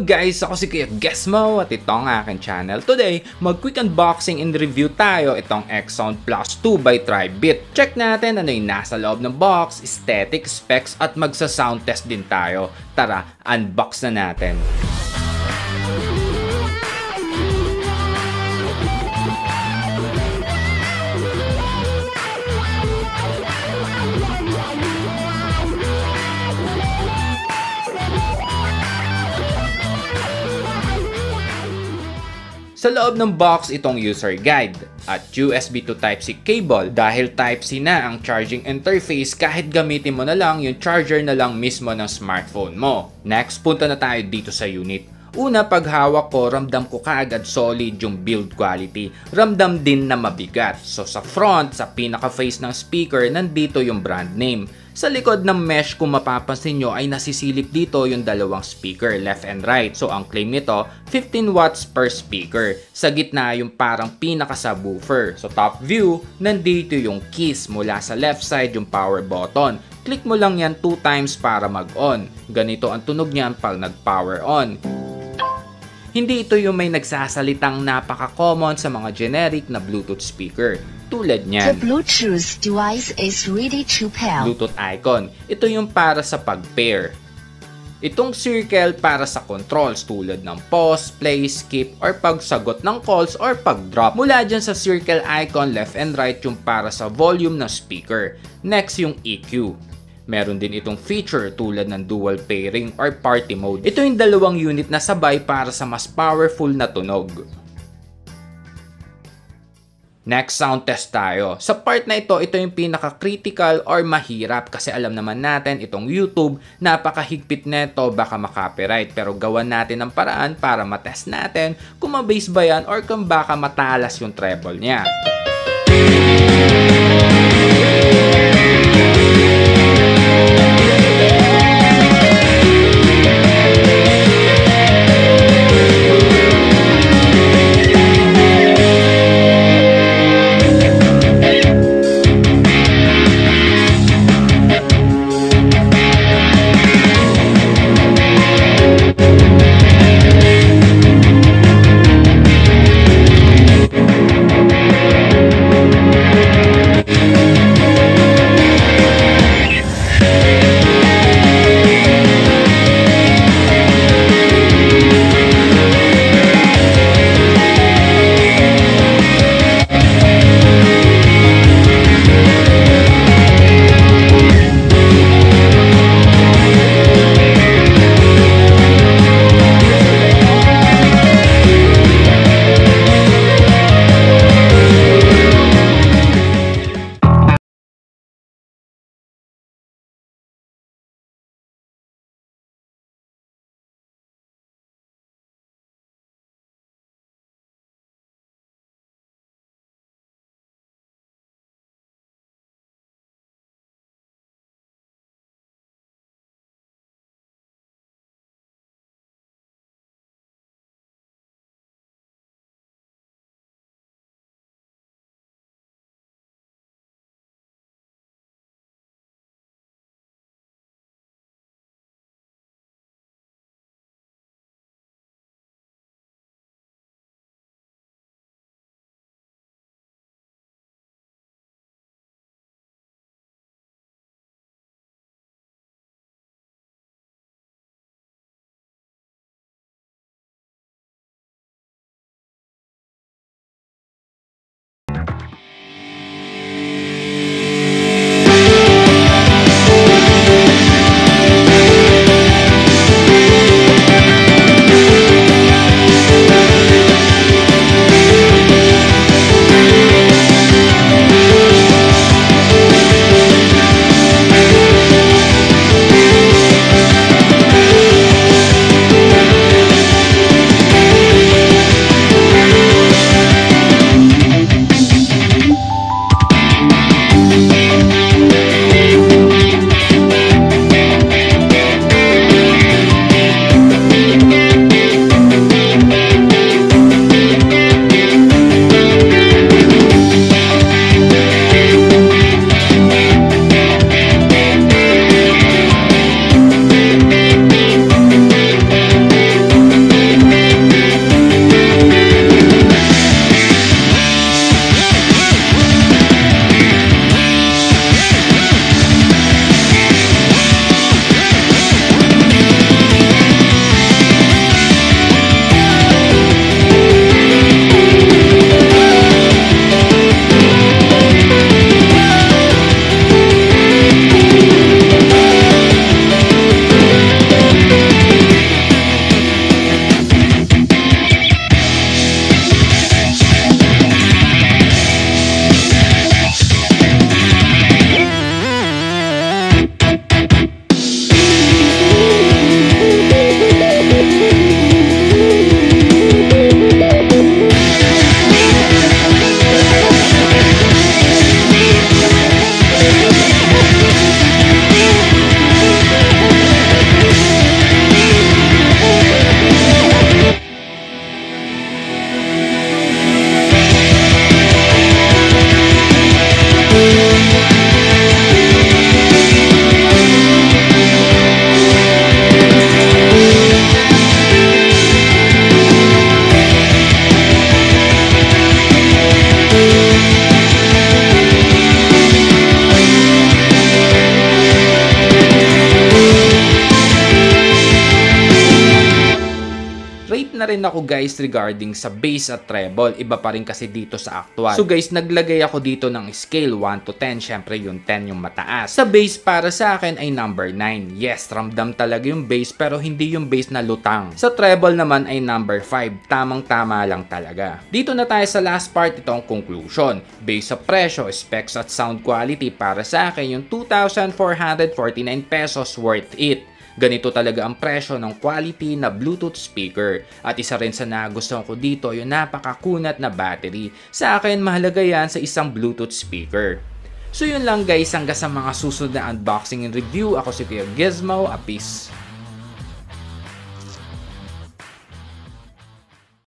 guys, ako si Kuya Gesmo at ito ang aking channel. Today, mag-quick unboxing and review tayo itong Xsound Plus 2 by Tribit. Check natin ano yung nasa loob ng box, aesthetic, specs at magsa-sound test din tayo. Tara, unbox na natin. Sa loob ng box itong user guide at USB to Type-C cable dahil Type-C na ang charging interface kahit gamitin mo na lang yung charger na lang mismo ng smartphone mo. Next, punta na tayo dito sa unit. Una, pag hawak ko, ramdam ko kaagad solid yung build quality. Ramdam din na mabigat. So sa front, sa pinaka-face ng speaker, nandito yung brand name. Sa likod ng mesh, kung mapapansin nyo, ay nasisilip dito yung dalawang speaker, left and right. So ang claim nito, 15 watts per speaker. Sa gitna yung parang pinaka-subwoofer. So top view, nandito yung keys. Mula sa left side yung power button. Click mo lang yan 2 times para mag-on. Ganito ang tunog niyan pag nag-power on. Hindi ito yung may nagsasalitang napaka-common sa mga generic na Bluetooth speaker. Tulad niyan. The Bluetooth device is ready to pair. Bluetooth icon. Ito yung para sa pag-pair. Itong circle para sa controls tulad ng pause, play, skip, or pagsagot ng calls or pag-drop. Mula dyan sa circle icon, left and right yung para sa volume ng speaker. Next yung EQ. Meron din itong feature tulad ng dual pairing or party mode. Ito yung dalawang unit na sabay para sa mas powerful na tunog. Next, sound test tayo. Sa part na ito yung pinaka-critical or mahirap kasi alam naman natin itong YouTube, napakahigpit neto, baka makopyright. Pero gawan natin ng paraan para matest natin kung ma-bass ba yan or kung baka matalas yung treble niya. rin ako guys regarding sa bass at treble. Iba pa rin kasi dito sa actual. So guys, naglagay ako dito ng scale 1 to 10. Syempre yung 10 yung mataas. Sa bass para sa akin ay number 9. Yes, ramdam talaga yung bass pero hindi yung bass na lutang. Sa treble naman ay number 5. Tamang-tama lang talaga. Dito na tayo sa last part, itong conclusion. Based sa presyo, specs at sound quality, para sa akin yung 2,449 pesos worth it. Ganito talaga ang presyo ng quality na Bluetooth speaker. At isa rin sa nagustuhan ko dito yung napakakunat na battery. Sa akin, mahalaga yan sa isang Bluetooth speaker. So yun lang guys, hanggang sa mga susunod na unboxing and review. Ako si Kuya Gizmo, peace.